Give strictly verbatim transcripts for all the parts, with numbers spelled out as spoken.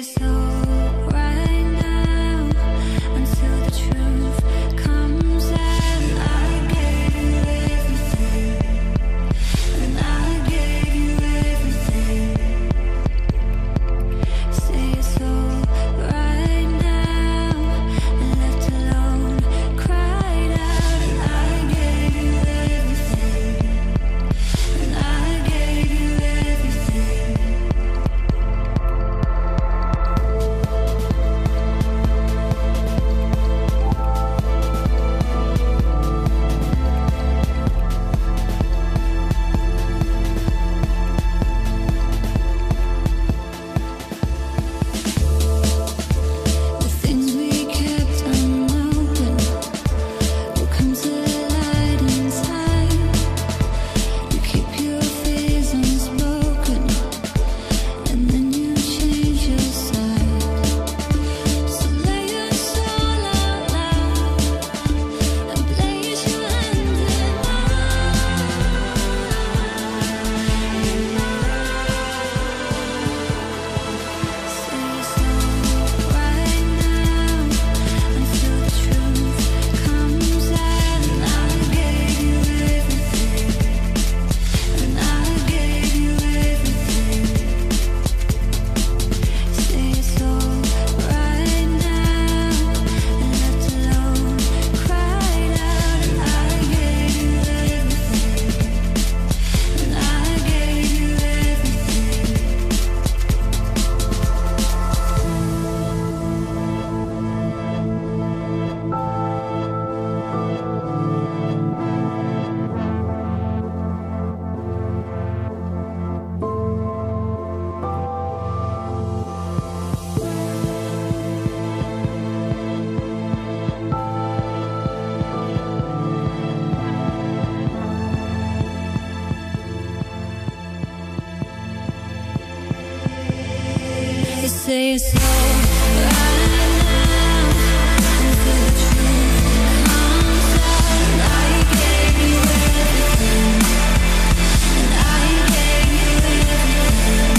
it so right now until the truth comes out. I gave you everything, and I gave you everything. Say it so right now and left alone, cried out. And I gave you everything, and I gave you everything. The things we kept unopened will come to light in time. You keep your fears unspoken, and then you change your side. So lay your soul out loud and place your hand in Say it so right now until the truth comes out. And I gave you everything, and I gave you everything. Say it so right now and left alone, cried out. And I gave you everything, and I gave you everything. You say it's so right now until the truth comes out. And I gave you everything, and I gave you everything.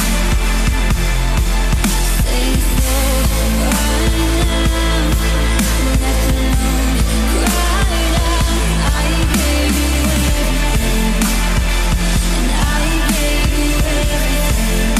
Say it's so right now, left alone, cried out. I gave you everything, and I gave you everything.